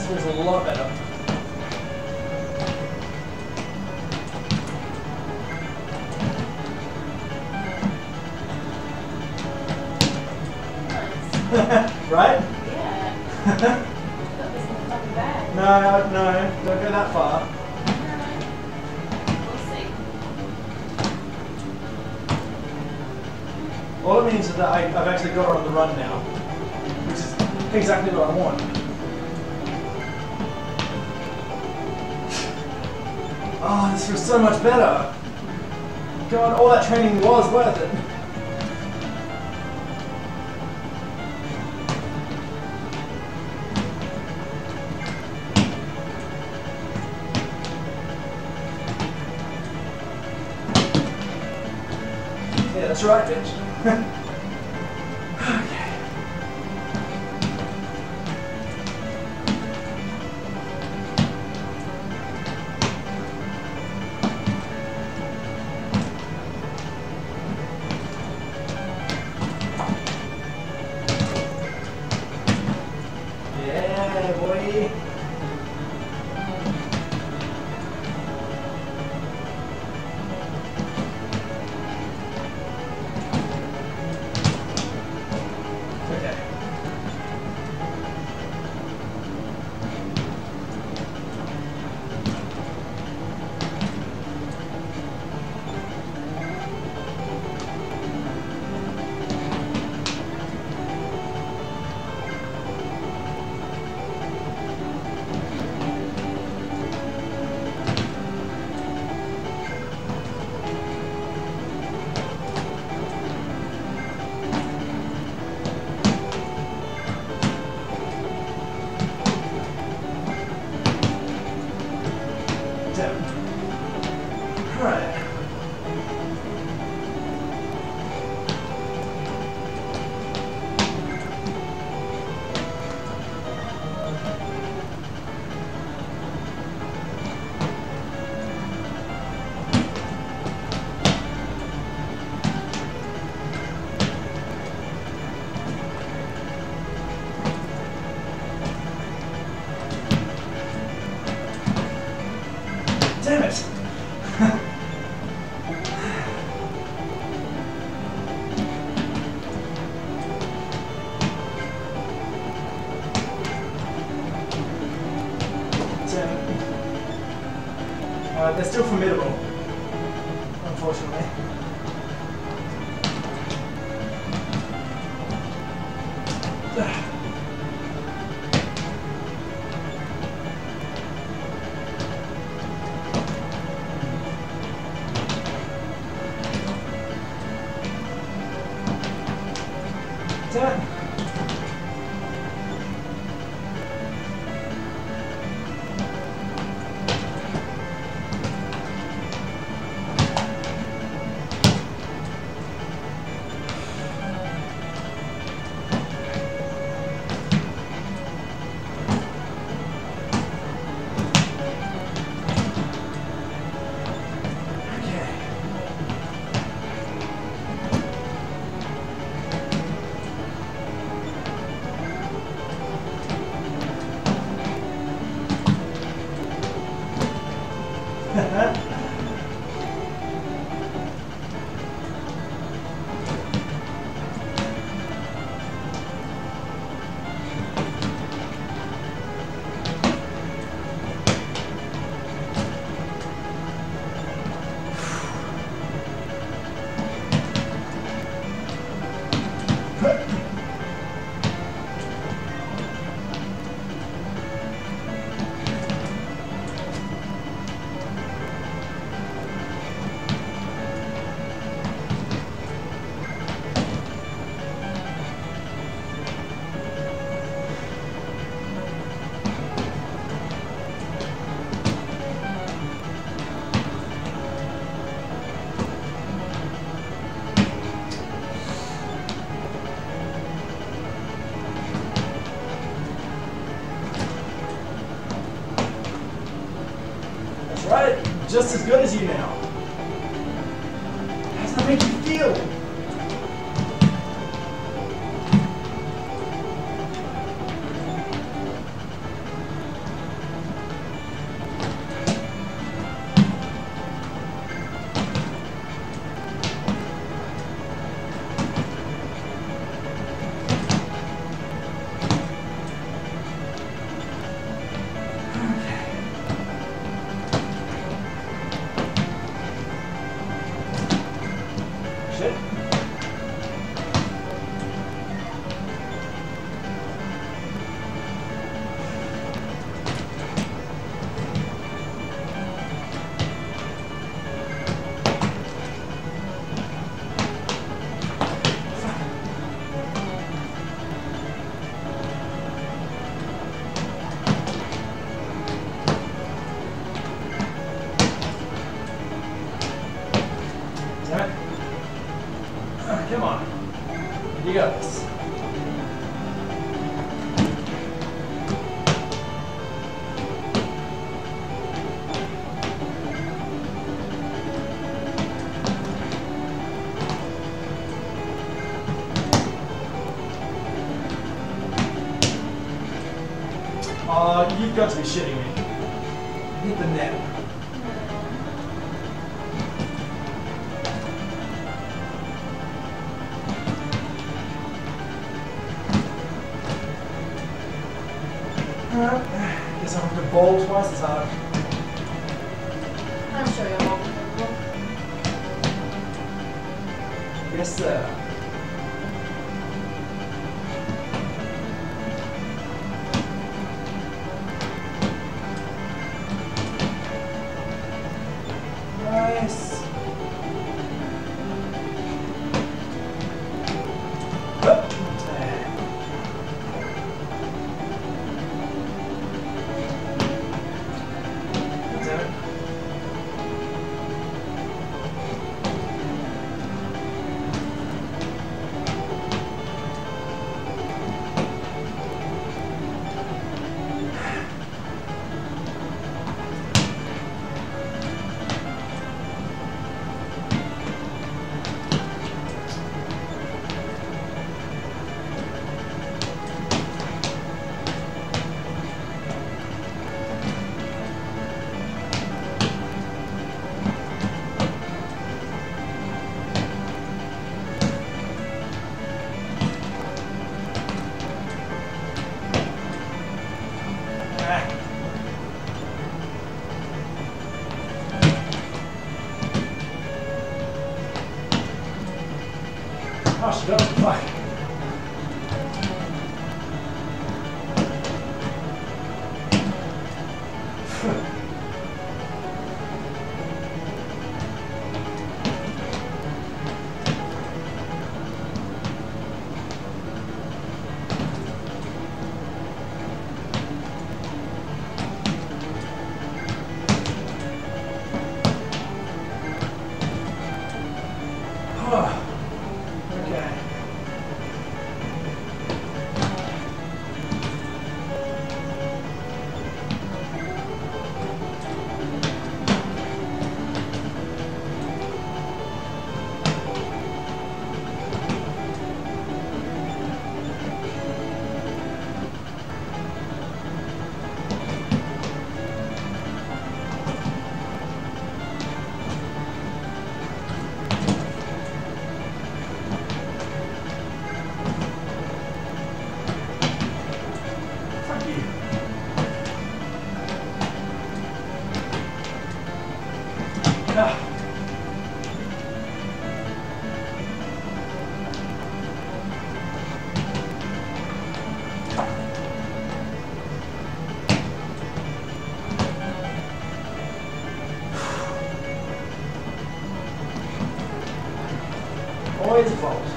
This feels a lot better. Right? Yeah. That wasn't fucking bad. No, don't go that far. We'll see. All it means is that I've actually got her on the run now, which is exactly what I want. Oh, this feels so much better. God, all that training was worth it. Yeah, that's right, bitch. Okay. Yeah, boy. Okay. Damn. Alright. Damn it! Damn it. They're still formidable, unfortunately. Damn it. Right? Just as good as you now. How does that make you feel? Oh, you've got to be shitting me. Hit the net. Guess I'll have to bowl twice as hard. I'm sure you're more capable. Yes, sir. Nice. Hup. Damn it. Oh, she does. Fuck. Okay. Fuck you. Ah. Always a fault.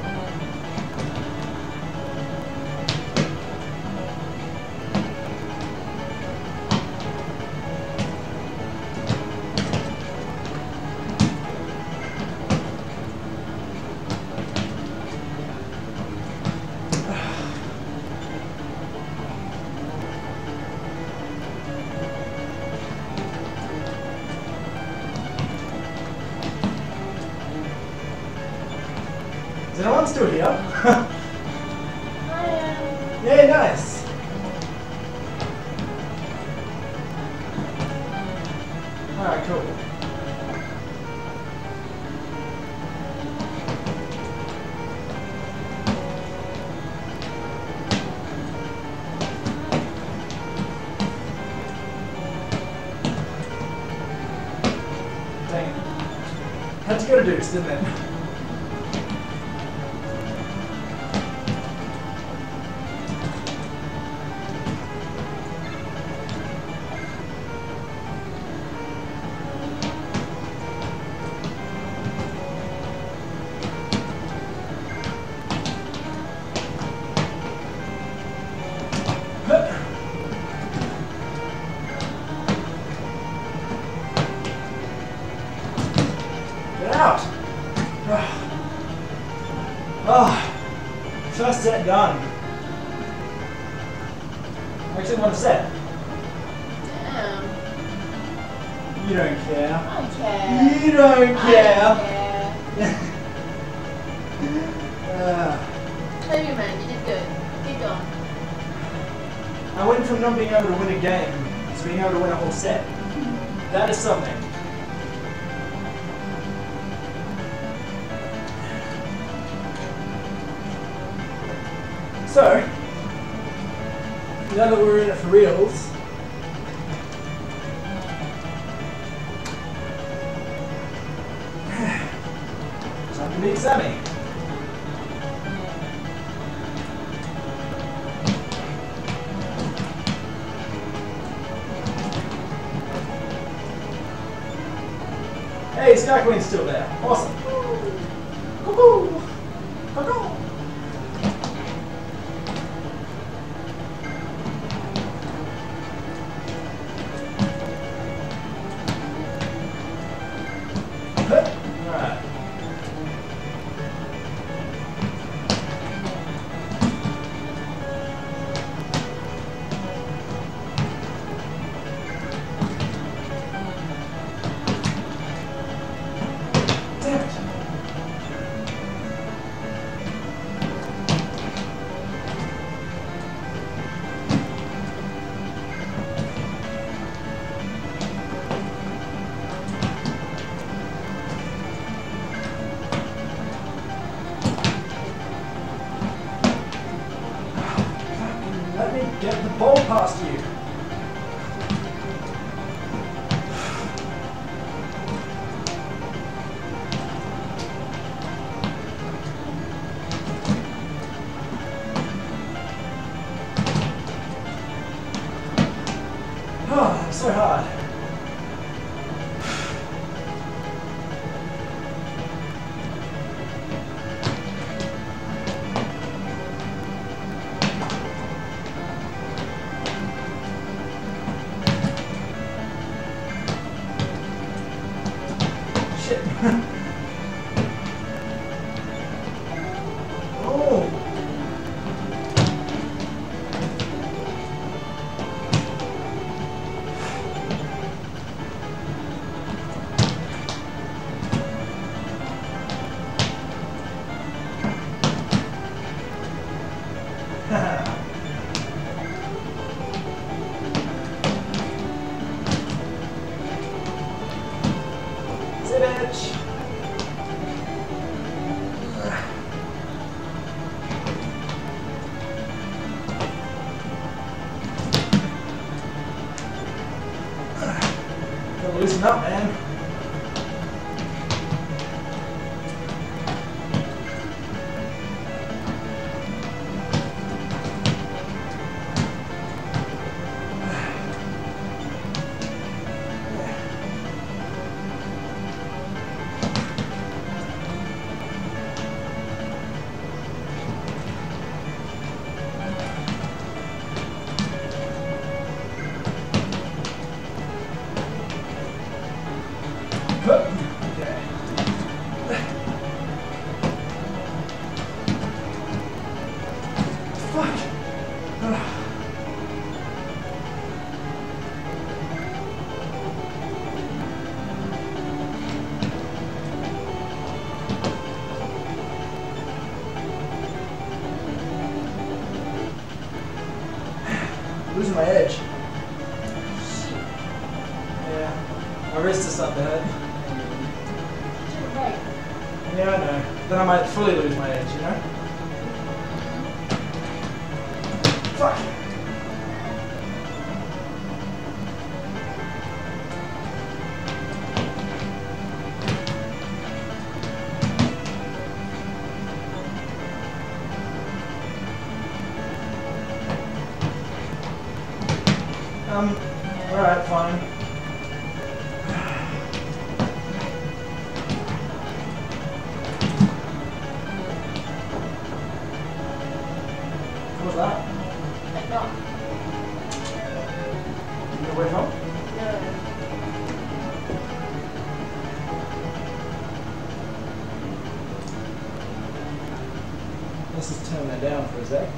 Is anyone still here? I am. Yay, nice. Alright, cool. Dang it. Had to go to Dukes, didn't it? Get out! Oh, first set done. Actually, one set. Damn. You don't care. I care. You don't care. I care. Ah, Tell you, man, you did good. Keep going. I went from not being able to win a game to being able to win a whole set. That is something. So, now that we're in it for reals, time to meet Sammy. Hey, Sky Queen's still there. Awesome. Cuckoo! Cuckoo! Alright. Damn it. Let me get the ball past you. Oh, it's so hard. Shit. Oh. Sit, bitch. Gotta loosen up, man. Okay. Fuck. Losing my edge. Yeah. My wrist is starting to hurt. Yeah, I know. Then I might fully lose my edge, you know? Fuck! Alright, fine. What was that? No. You away from? No. Let's just turn that down for a sec.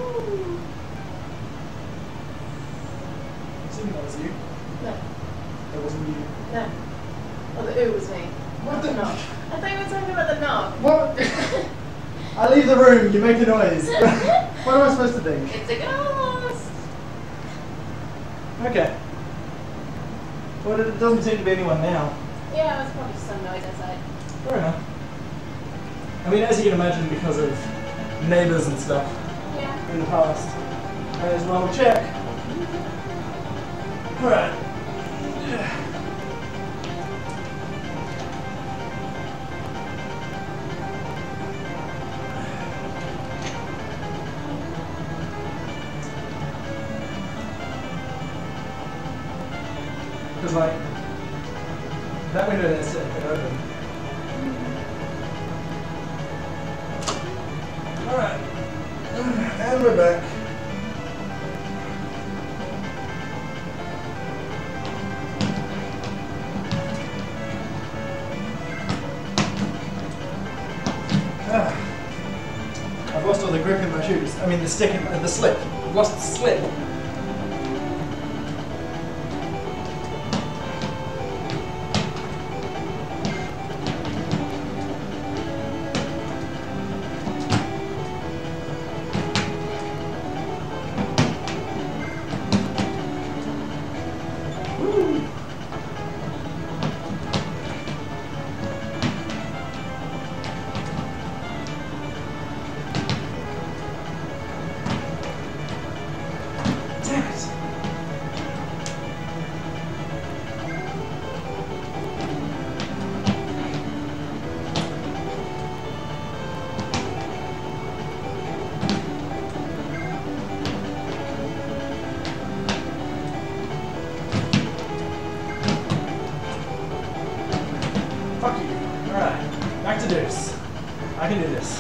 Assuming that was you. No. That wasn't you. No. Oh, the ooh was me. What the knock? I thought you were talking about the knock. What? I leave the room, you make a noise. What am I supposed to think? It's a ghost. Okay. Well, it doesn't seem to be anyone now. Yeah, it was probably just some noise outside. Fair enough. I mean, as you can imagine, because of neighbours and stuff Yeah. in the past, may as well check. Alright. Because, like, that window there's been open. Alright. And we're back. I've lost all the grip in my shoes. I mean the stick in the slip. I've lost the slip. Fuck you. Alright, back to deuce. I can do this.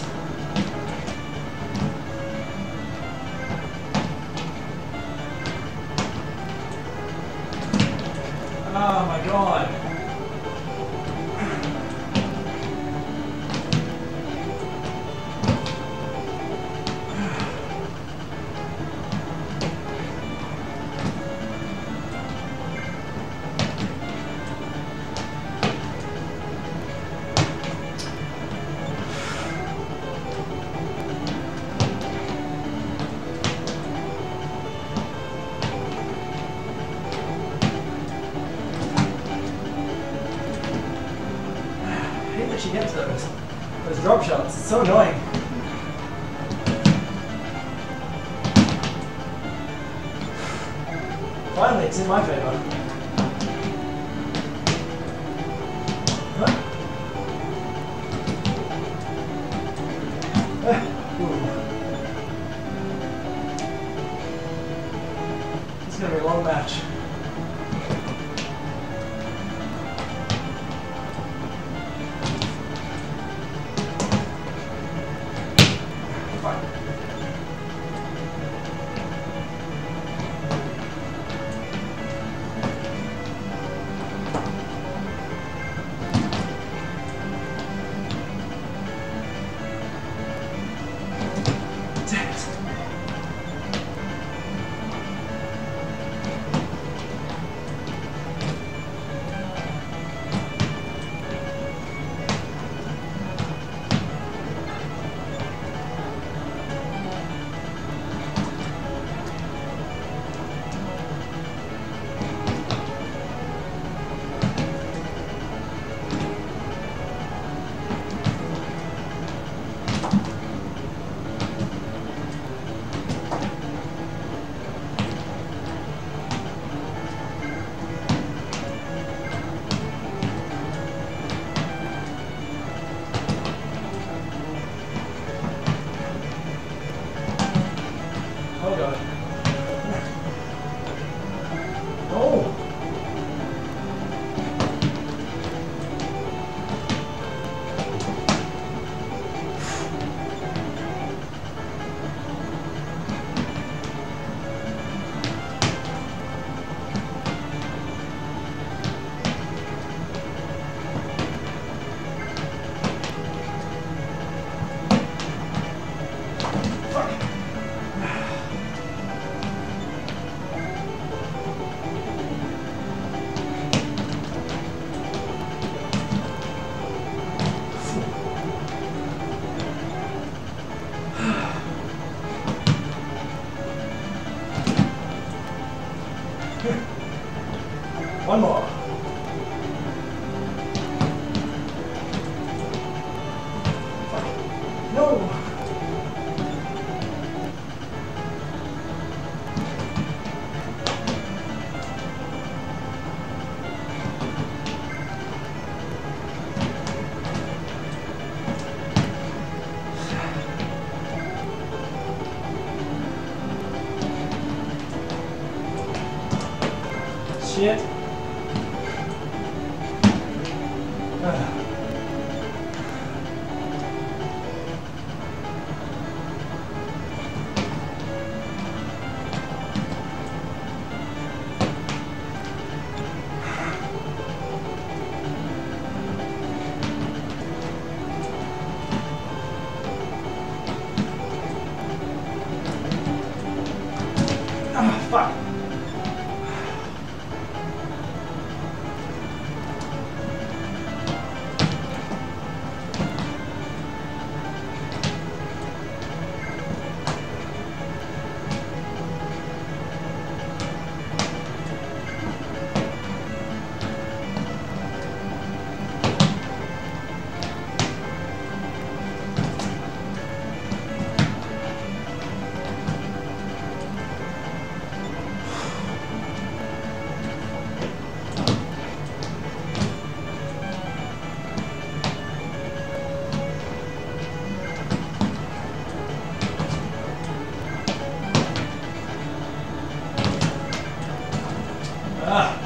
Oh my god. I hate that she gets those drop shots. It's so annoying. Finally, it's in my favor. Huh? This is gonna be a long match. One more. No! Shit. Fuck. Ah.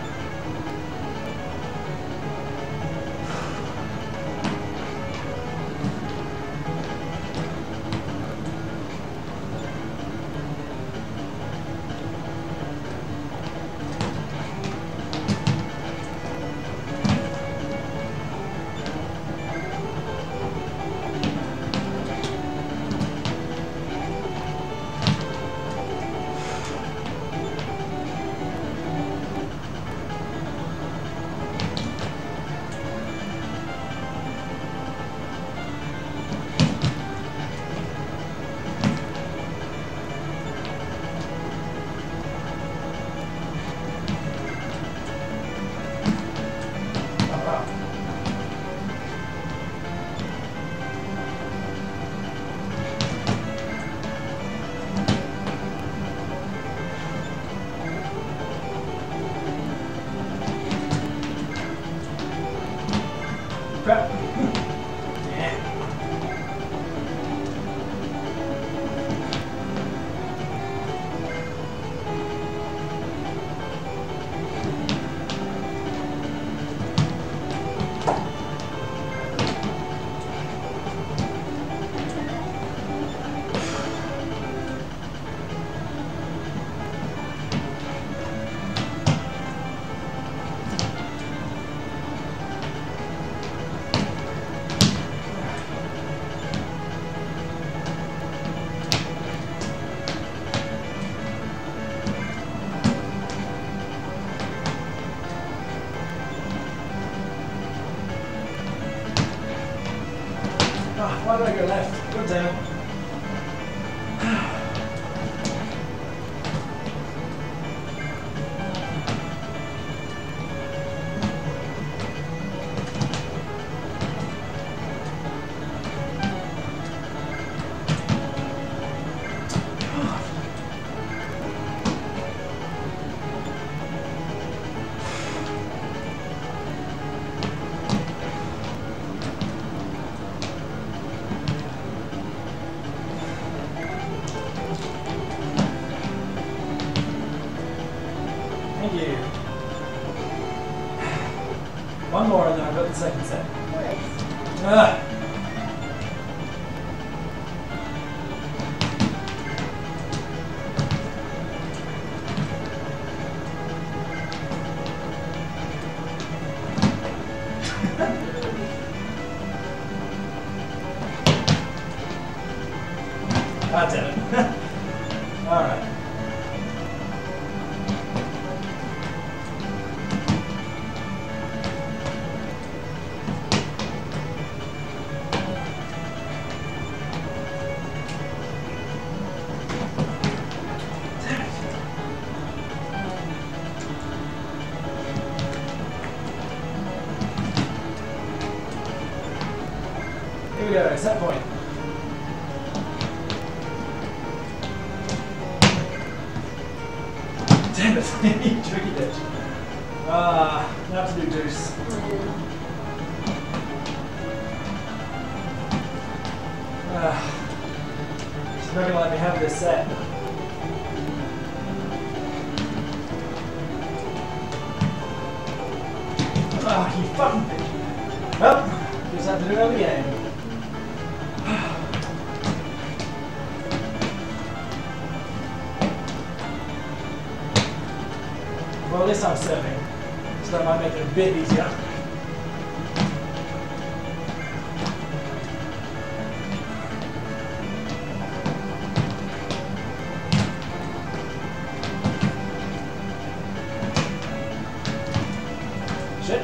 Crap. Yeah. Why did I go left? God damn it. Thank you. One more and then I've got the second set. Ah. God damn it. Alright. we go, set point. Damn it, you tricky bitch. Now have to do deuce. She's not gonna let me have this set. Oh, you fucking bitch. Well, just have to do another game. Well, at least I'm serving, so that might make it a bit easier. Shit.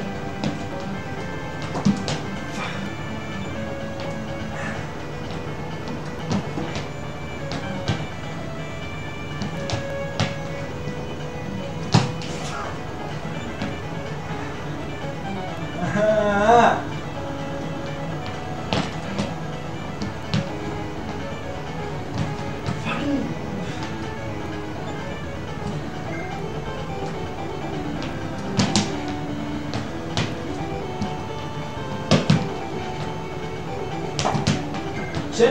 Shit.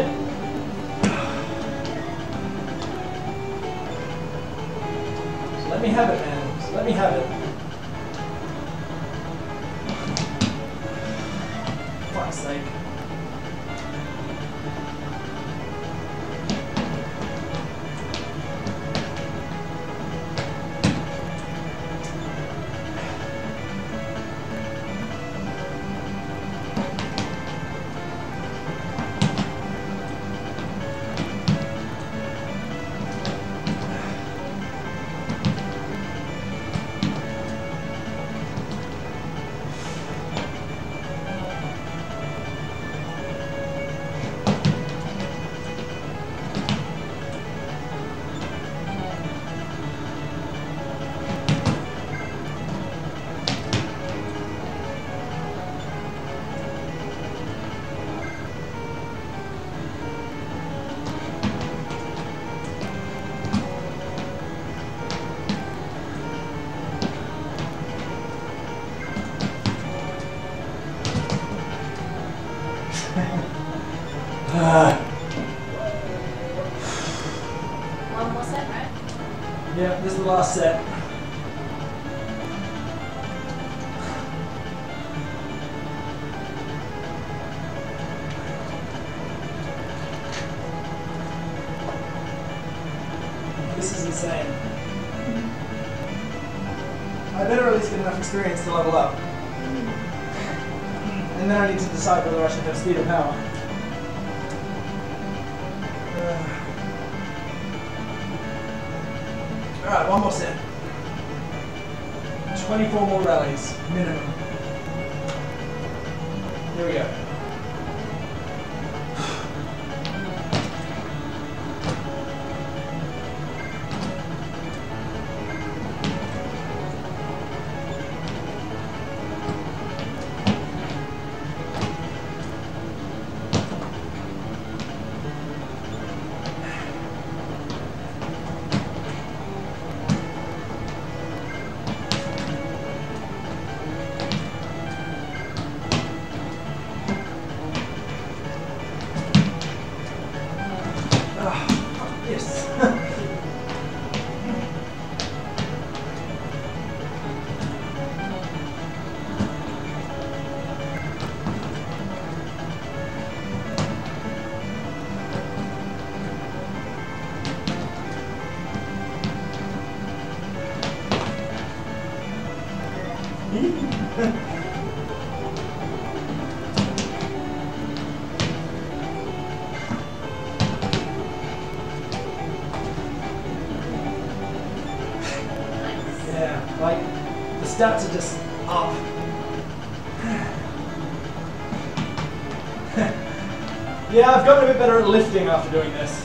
So let me have it, man. Just let me have it. For fuck's sake. One more set, right? Yeah, this is the last set. This is insane. I better at least get enough experience to level up. And then I need to decide whether I should have speed or power. Alright, one more set. 24 more rallies, minimum. Here we go. Yes. Yeah, like the stats are just up. Yeah, I've gotten a bit better at lifting after doing this.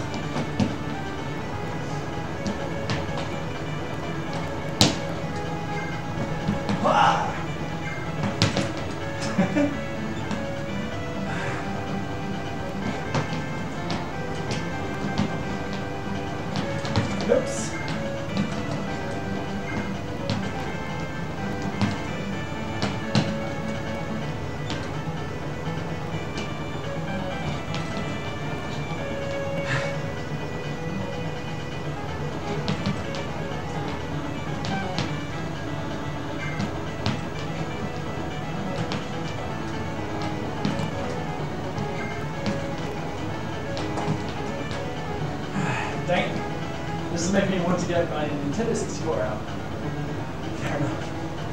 want to get my Nintendo 64 out. Fair enough.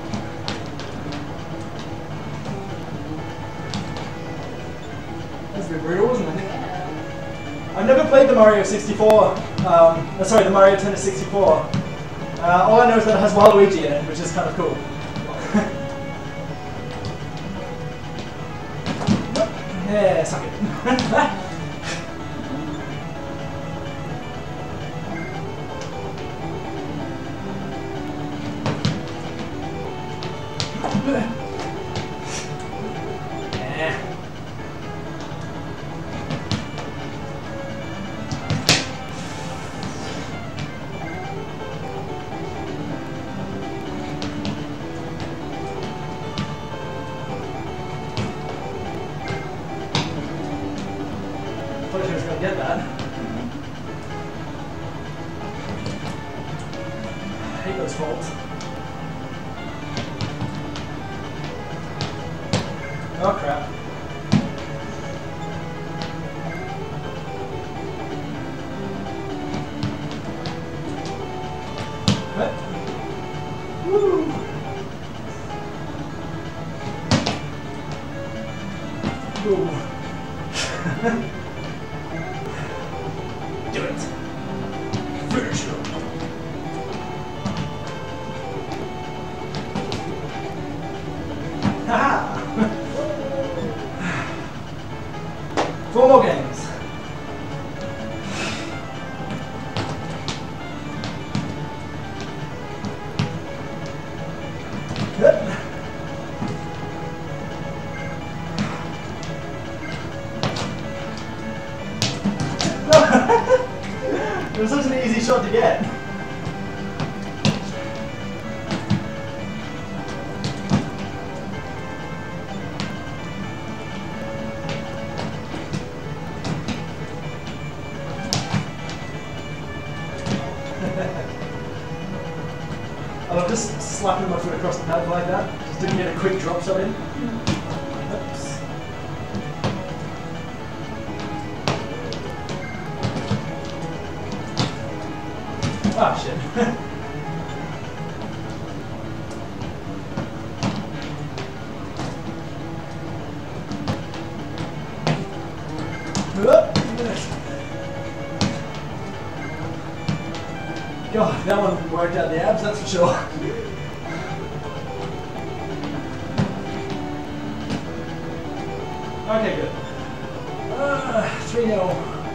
That's a bit brutal, wasn't it? I've never played the Mario 64. Sorry, the Mario Tennis 64. All I know is that it has Waluigi in it, which is kind of cool. Yeah, suck it. Get that. I hate those faults. Oh crap. What? Woo! Ooh. Do it. Finish him. Haha! 4 more games. It was such an easy shot to get. I'm just slapping my foot across the pad like that, just to get a quick drop shot in. Oops. Ah, shit. God, that one worked out the abs, that's for sure. Okay, good. 3-0.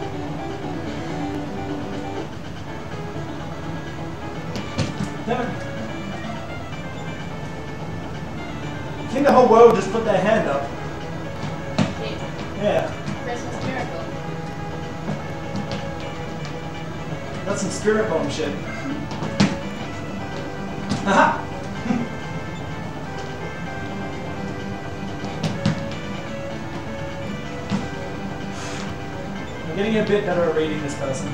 Damn it. I think the whole world just put their hand up. Yeah. Christmas miracle. That's some spirit bomb shit. Aha! I'm getting a bit better at reading this person.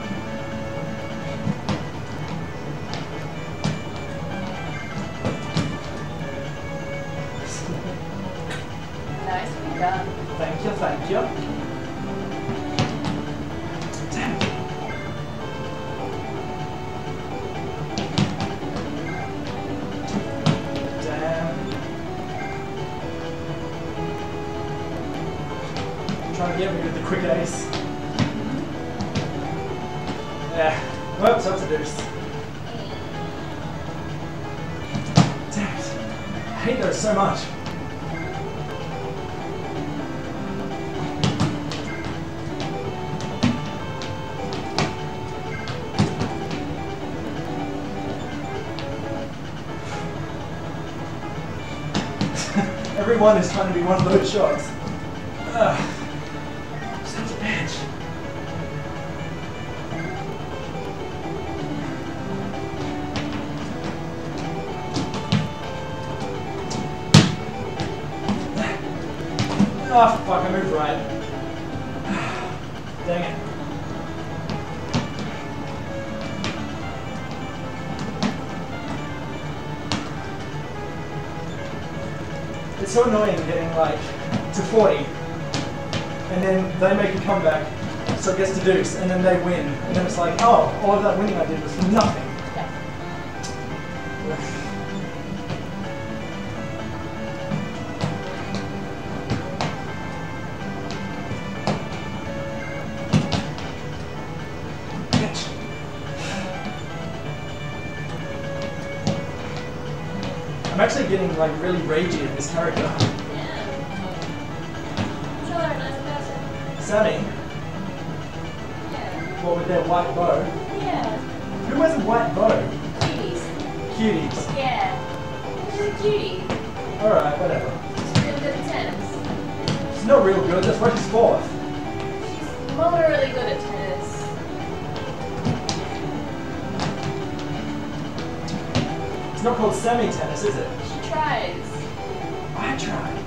Nicely done. Thank you, thank you. Damn it. Damn. Trying to get me with the quick ace. Yeah. Whoops, that's a deuce. Damn it. I hate those so much. Everyone is trying to be one of those shots. Ugh. Such a bitch. Oh fuck, I moved right. Dang it. It's so annoying getting like to 40 and then they make a comeback So it gets to deuce, and then they win. And then it's like, oh, all of that winning I did was for nothing. Yeah. Bitch. I'm actually getting like really ragey at this character. Yeah. Show her a nice person. Sammy, Yeah. what with their white bow. Yeah. Who has a white bow? Cuties. Cuties. Yeah. She's a cutie. Alright, whatever. She's really good at tennis. She's not real good, that's why she's fourth. She's moderately good at tennis. It's not called semi-tennis, is it? She tries. I tried.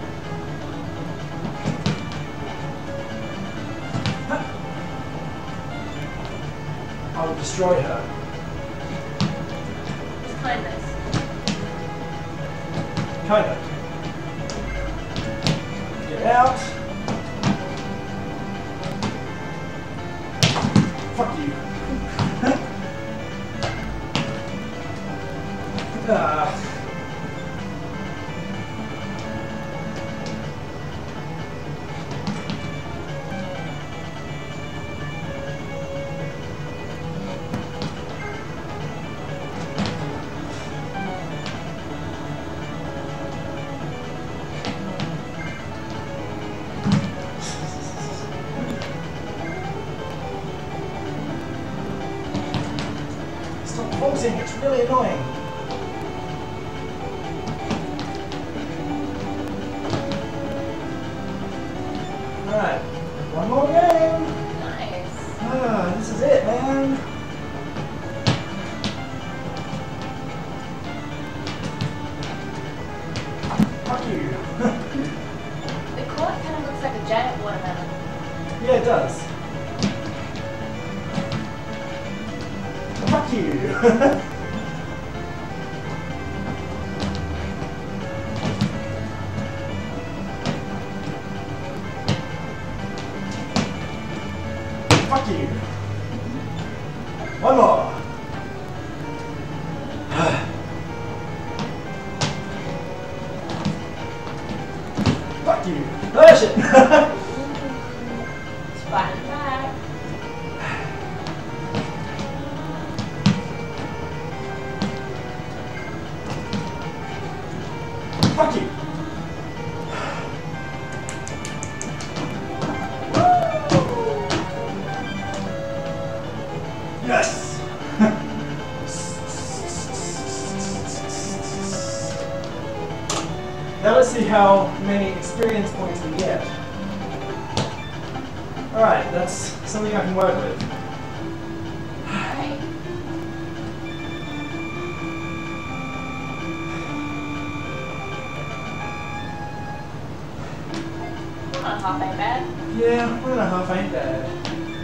I will destroy her. It's kindness. Kinda. Get out. Fuck you. Stop pausing, it's really annoying. Alright, one more game. Nice. Ah, this is it, man. Fuck you. The court kind of looks like a giant watermelon. Yeah, it does. Fuck you. Fuck you. One more. Fuck you. Oh shit. It's fighting back. Fuck you. Yes. Now let's see how many experience points we get. Alright, that's something I can work with. Alright. One and a half ain't bad. Yeah, 1.5 ain't bad.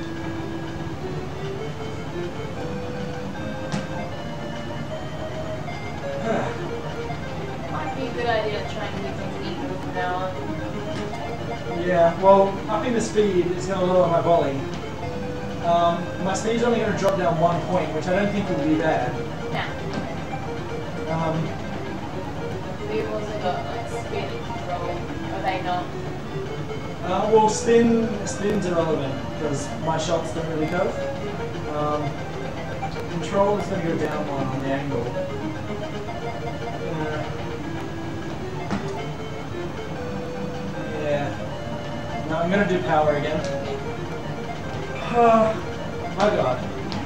Might be a good idea to try and keep things equal from now on. Yeah, well, upping the speed is going to lower my volley. My speed's only going to drop down 1 point, which I don't think will be bad. Now, we've also got like spin and control. Are they not? Well, spin's irrelevant because my shots don't really go. Control is going to go down 1 on the angle. Yeah. No, I'm going to do power again. My god.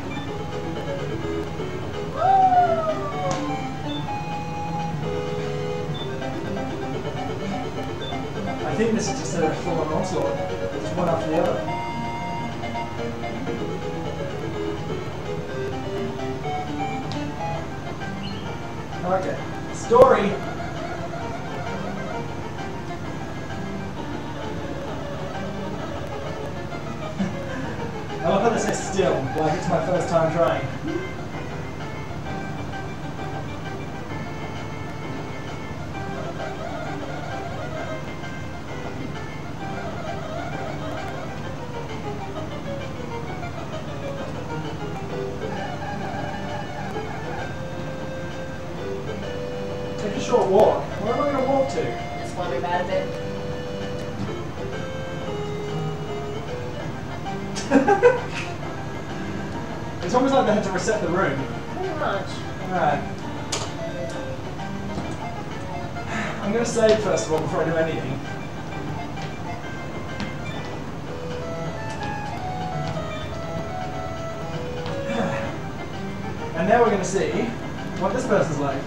I think this is just a full-on onslaught. It's one after the other. Okay. Story. I love how this says still, like it's my first time trying. Take a short walk. Where am I going to walk to? It's gonna be bad a bit. It's almost like they had to reset the room. Pretty much. Alright. I'm going to save first of all before I do anything. And now we're going to see what this person's like.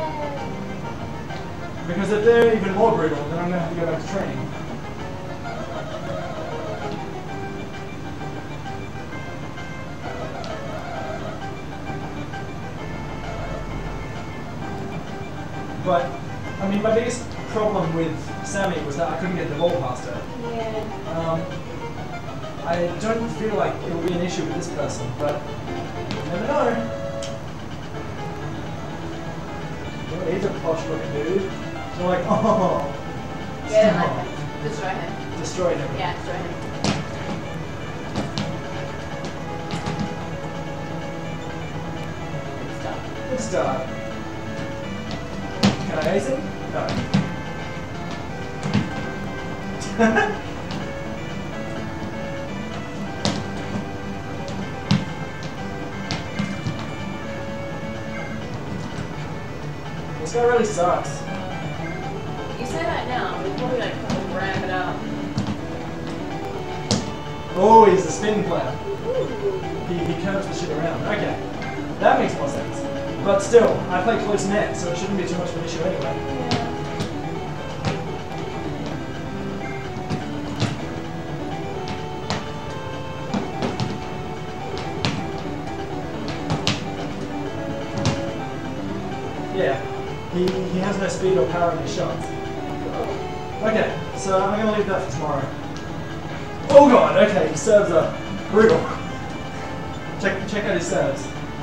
Because if they're even more brutal, then I'm going to have to go back to training. But, I mean, my biggest problem with Sammy was that I couldn't get the ball past her. Yeah. I don't feel like it will be an issue with this person, but you never know. Oh, he's a posh looking dude. You're like, oh, Yeah, stop. like, destroy him. Destroyed him. Yeah, destroy him. Good stuff. Good start. Can I ace him? No. This guy really sucks. You say that now, but probably like fucking ramp it up. Oh, he's a spin player. Ooh. He curves the shit around. Okay. That makes more sense. But still, I play close net, so it shouldn't be too much of an issue anyway. Yeah. He has no speed or power in his shots. Okay, so I'm going to leave that for tomorrow. Oh god, okay, his serves are brutal. Check out his serves.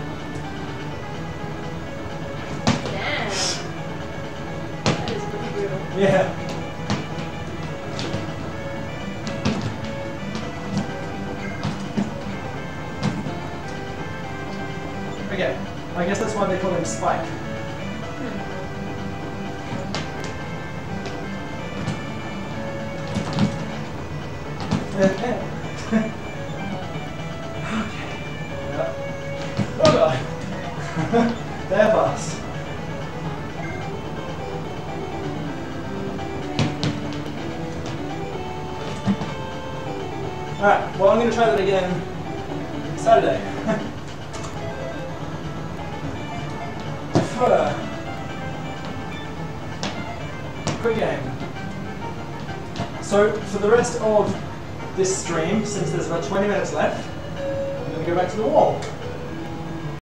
Damn. That is pretty brutal. Yeah. Okay, I guess that's why they call him Spike. Okay. Oh god. They're fast. Alright, well I'm going to try that again Saturday. Quick game. So for the rest of this stream, since there's about 20 minutes left, I'm going to go back to the wall.